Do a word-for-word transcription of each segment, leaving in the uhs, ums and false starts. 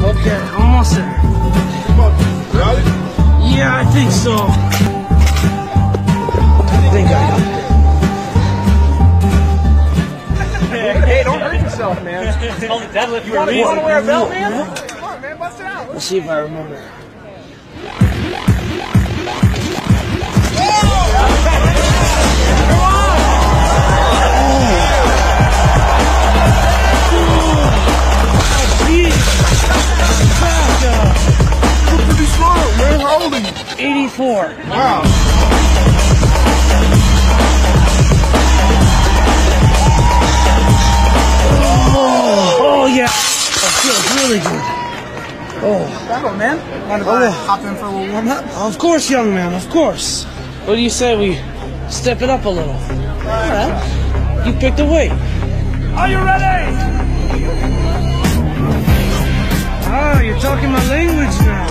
Okay, almost there. Got it? Yeah, I think so. I think I got it. Hey, hey, don't hurt yourself, man. Only deadlift You want to wear a belt, man? Yeah. Come on, man, bust it out. Let's see if I remember. Pretty smart, man. How old are you? eighty-four. Wow. Oh, yeah. That feels really good. Oh. Bravo, man. Want to Oh. hop in for a little warm up? Of course, young man, of course. What do you say we step it up a little? All right. You pick the weight. Are you ready? Ah, you're talking my language now.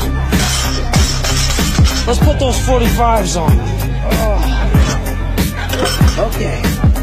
Let's put those forty-fives on. Oh. Okay.